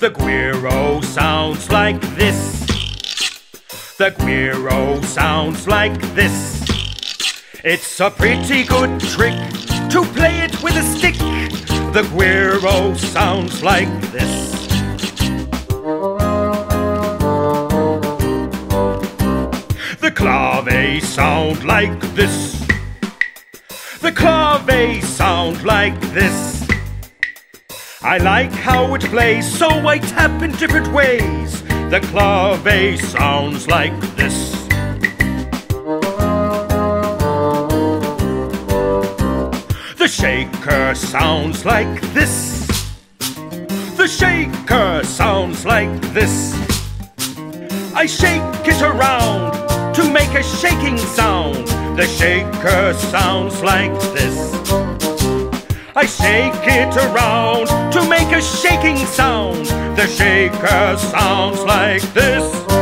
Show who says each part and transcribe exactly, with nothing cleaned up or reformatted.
Speaker 1: The güiro sounds like this. The güiro sounds like this. It's a pretty good trick to play it with a stick. The güiro sounds like this. The clave sound like this. The clave sound like this. I like how it plays, so I tap in different ways. The clave sounds like this. The shaker sounds like this. The shaker sounds like this. I shake it around to make a shaking sound. The shaker sounds like this. I shake it around to make a shaking sound. The shaker sounds like this.